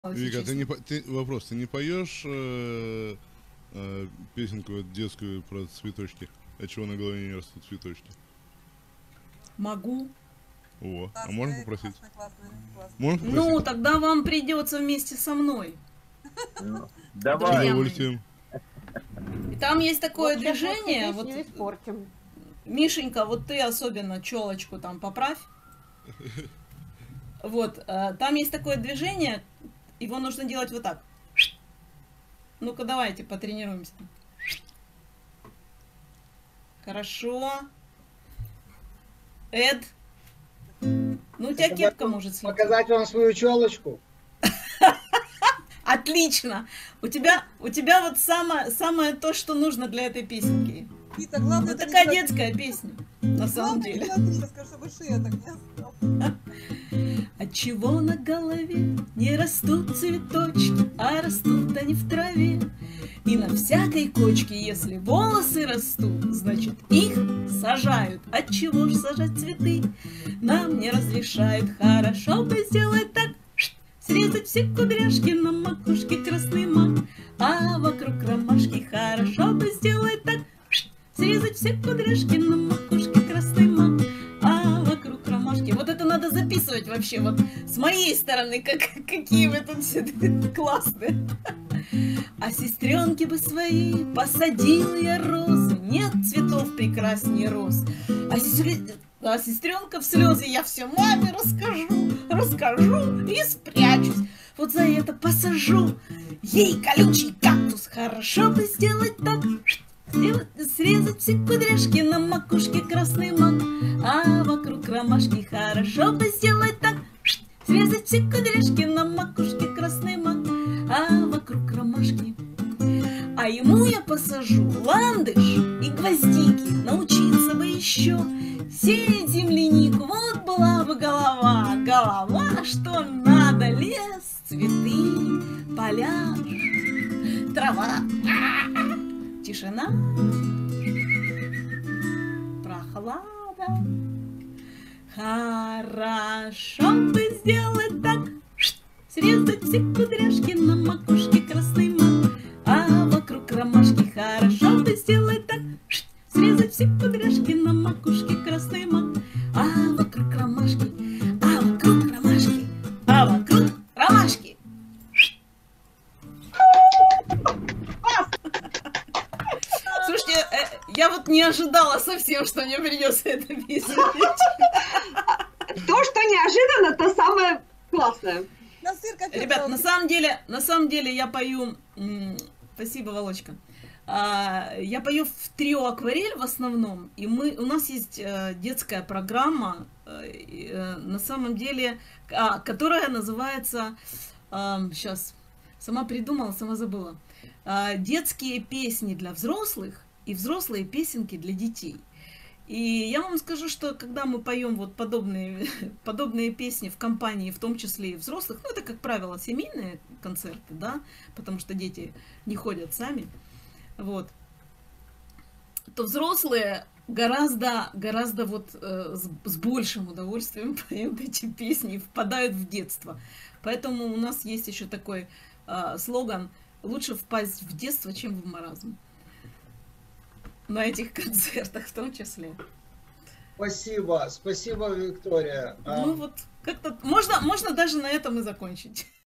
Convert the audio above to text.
Вика, ты не вопрос, ты не поешь песенку детскую про цветочки? От чего на голове не растут цветочки? Могу. О, Да, а можно скажи, попросить? классно. Можно попросить? Ну, тогда вам придется вместе со мной. Ну, С давай. Друзья мои. удовольствием. И там есть такое Вот сейчас движение. после Вот, песни испортим. Мишенька, вот ты особенно челочку там поправь. Вот, там есть такое движение, его нужно делать вот так. Ну-ка, давайте потренируемся. Хорошо. Эд. Ну, у тебя кепка может слететь. Показать вам свою челочку. Отлично. У тебя вот самое то, что нужно для этой песенки. Вита, главное, Это такая детская песня, на самом деле. Скажи, чтобы шея так не осталась. Отчего на голове не растут цветочки, а растут они в траве? И на всякой кочке, если волосы растут, значит их сажают. Отчего ж сажать цветы? Нам не разрешают. Хорошо бы сделать так, срезать все кудряшки на макушке красный мак, а вокруг ромашки. Хорошо бы сделать так, срезать все кудряшки на макушке красный мак, а вокруг ромашки. Вот это надо записывать вообще, вот с моей стороны, какие вы тут все классные. А сестренки бы свои посадил я розы, нет цветов прекраснее роз. А сестренка в слезы я все маме расскажу и спрячусь. Вот за это посажу ей колючий кактус. Хорошо бы сделать так, срезать все кудряшки на макушке красный мак, а вокруг ромашки. Хорошо бы сделать так, срезать все кудряшки на макушке красный мак, а вокруг ромашки. А ему я посажу ландыш и гвоздики, научиться бы еще сеять землянику. Вот была бы голова, что надо: лес, цветы, поля, трава, тишина, прохлада. Хорошо бы сделать так, срезать все кудряшки на макушке красный мак, а вокруг ромашки. Хорошо бы сделать так, срезать все кудряшки на макушке красный мак, а вокруг ромашки, а вокруг ромашки, а вокруг ромашки. Слушайте, я вот не ожидала совсем, что мне придется это петь. То, что неожиданно, то самое классное. Ребят, на самом деле я пою. Спасибо, Володька. Я пою в трио «Акварель» в основном, и у нас есть детская программа, на самом деле, которая называется, сейчас, сама придумала, сама забыла, «Детские песни для взрослых и взрослые песенки для детей». И я вам скажу, что когда мы поем вот подобные песни в компании, в том числе и взрослых, ну это, как правило, семейные концерты, да, потому что дети не ходят сами, вот, то взрослые гораздо вот с большим удовольствием поют эти песни и впадают в детство. Поэтому у нас есть еще такой слоган: лучше впасть в детство, чем в маразм. На этих концертах в том числе. Спасибо, Виктория. Ну вот, как-то можно даже на этом и закончить.